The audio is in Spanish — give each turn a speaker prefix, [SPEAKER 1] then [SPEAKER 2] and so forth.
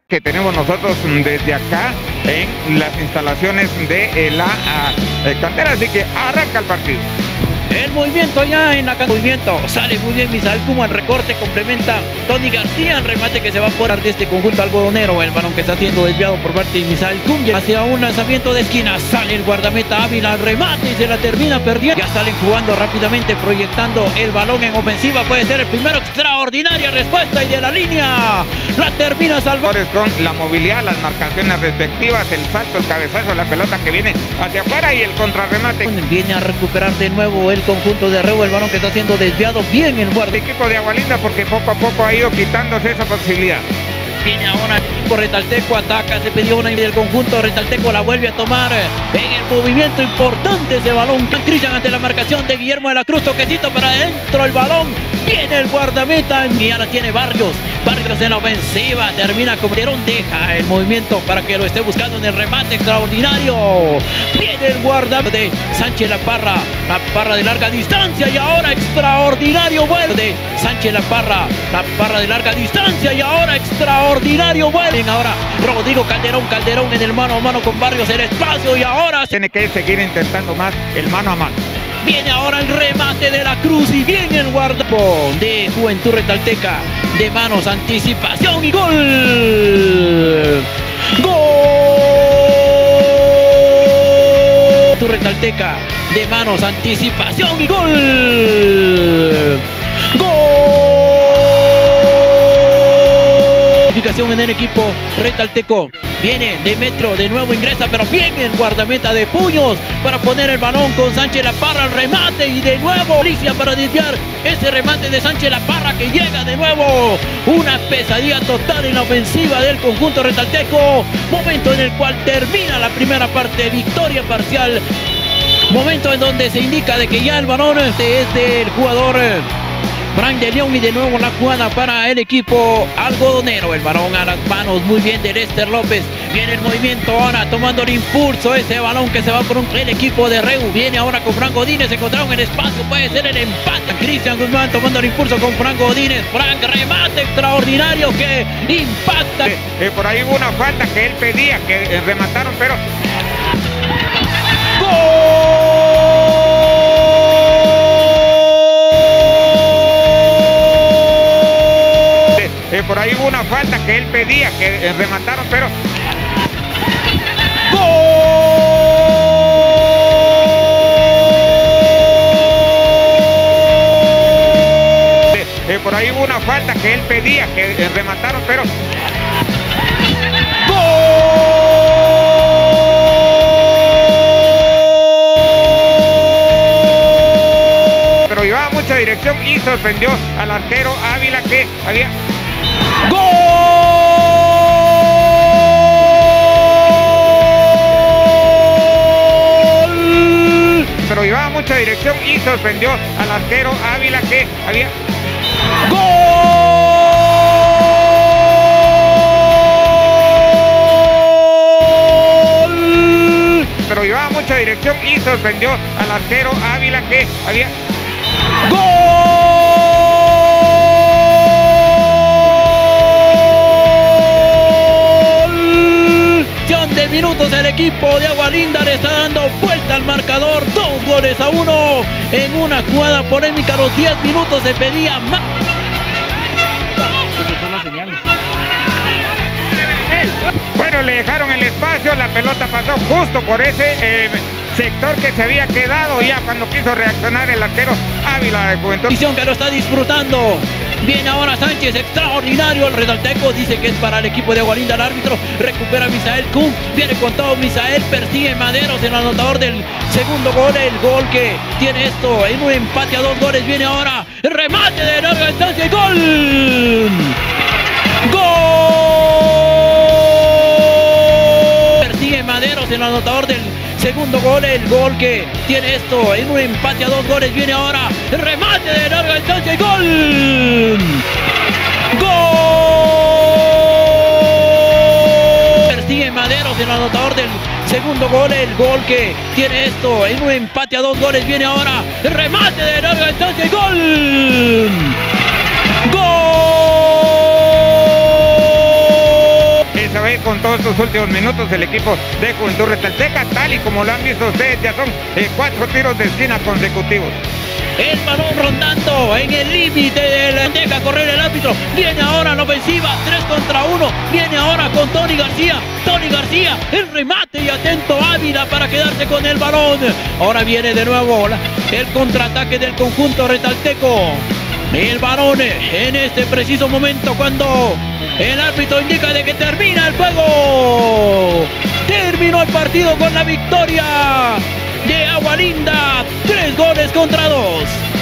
[SPEAKER 1] que tenemos nosotros desde acá en las instalaciones de la cantera, así que arranca el partido.
[SPEAKER 2] El movimiento ya en la movimiento, sale muy bien Misael Cum al recorte, complementa Tony García, el remate que se va por de este conjunto algodonero, el balón que está siendo desviado por parte de Misael Cum, hacia un lanzamiento de esquina, sale el guardameta Ávila al remate y se la termina perdiendo, ya salen jugando rápidamente, proyectando el balón en ofensiva, puede ser el primero, extraordinaria respuesta y de la línea, la termina salvando.
[SPEAKER 1] Con la movilidad, las marcaciones respectivas, el salto, el cabezazo, la pelota que viene hacia afuera y el contrarremate.
[SPEAKER 2] Viene a recuperar de nuevo el conjunto de Reu, el balón que está siendo desviado bien el guardia.
[SPEAKER 1] El equipo de Agualinda porque poco a poco ha ido quitándose esa posibilidad.
[SPEAKER 2] Viene ahora el equipo Retalteco, ataca, se pidió una y del conjunto Retalteco la vuelve a tomar en el movimiento importante ese balón. Cristian ante la marcación de Guillermo de la Cruz, toquecito para adentro el balón. Viene el guardameta y ahora tiene Barrios en la ofensiva, termina como Terón, deja el movimiento para que lo esté buscando en el remate extraordinario. Viene el guardameta de Sánchez La Parra de larga distancia y ahora extraordinario vuelo de Sánchez La Parra de larga distancia y ahora extraordinario vuelo. Ahora Rodrigo Calderón en el mano a mano con Barrios, el espacio y ahora
[SPEAKER 1] tiene que seguir intentando más el mano a mano.
[SPEAKER 2] Viene ahora el remate de la Cruz y viene el guardapón de Juventud Retalteca. De manos, anticipación y gol. ¡Gol! Juventud Retalteca. De manos, anticipación y gol. ¡Gol! En el equipo Retalteco. Viene de metro, de nuevo ingresa, pero bien el guardameta de puños para poner el balón con Sánchez La Parra al remate y de nuevo Alicia para desviar ese remate de Sánchez La Parra que llega de nuevo. Una pesadilla total en la ofensiva del conjunto Retalteco. Momento en el cual termina la primera parte, victoria parcial. Momento en donde se indica de que ya el balón es del jugador Frank de León y de nuevo la jugada para el equipo algodonero. El balón a las manos muy bien de Lester López. Viene el movimiento ahora tomando el impulso. Ese balón que se va por el equipo de Reu. Viene ahora con Frank Godínez. Se encontraron en el espacio. Puede ser el empate. Cristian Guzmán tomando el impulso con Frank Godínez. Frank, remate extraordinario que impacta.
[SPEAKER 1] Por ahí hubo una falta que él pedía, que remataron, pero...
[SPEAKER 2] ¡Gol!
[SPEAKER 1] Por ahí hubo una falta que él pedía, que remataron, pero... ¡Gol! Por ahí hubo una falta que él pedía, que remataron, pero... ¡Gol! Pero llevaba mucha dirección y sorprendió al arquero Ávila que había...
[SPEAKER 2] ¡Gol!
[SPEAKER 1] Pero llevaba mucha dirección y sorprendió al arquero Ávila que había...
[SPEAKER 2] ¡Gol!
[SPEAKER 1] Pero llevaba mucha dirección y sorprendió al arquero Ávila que había...
[SPEAKER 2] ¡Gol! De minutos el equipo de Agualinda le está dando vuelta al marcador, 2-1 en una jugada polémica. A los 10 minutos se pedía más.
[SPEAKER 1] Bueno, le dejaron el espacio, la pelota pasó justo por ese sector que se había quedado ya cuando quiso reaccionar el arquero Ávila de Juventud.
[SPEAKER 2] Visión que lo está disfrutando. Viene ahora Sánchez, extraordinario el Retalteco, dice que es para el equipo de Agualinda. El árbitro recupera Misael Cum, viene con todo Misael, persigue Maderos, el anotador del segundo gol, el gol que tiene esto en un empate a 2 goles. Viene ahora el remate de larga distancia y gol. ¡Gol! Persigue Maderos, el anotador del segundo gol, el gol que tiene esto en un empate a 2 goles. Viene ahora el remate de larga distancia y gol. ¡Gol! Persigue Maderos, el anotador del segundo gol, el gol que tiene esto en un empate a 2 goles. Viene ahora el remate de larga distancia y gol. ¡Gol!
[SPEAKER 1] con todos estos últimos minutos el equipo de Juventud Retalteca, tal y como lo han visto ustedes, ya son 4 tiros de esquina consecutivos.
[SPEAKER 2] El balón rondando en el límite de la deja correr el árbitro. Viene ahora la ofensiva, 3 contra 1. Viene ahora con Tony García. Tony García, el remate y atento Ávila para quedarse con el balón. Ahora viene de nuevo el contraataque del conjunto retalteco. El balón en este preciso momento cuando el árbitro indica de que termina el juego. Terminó el partido con la victoria de Agua Linda, 3 goles contra 2.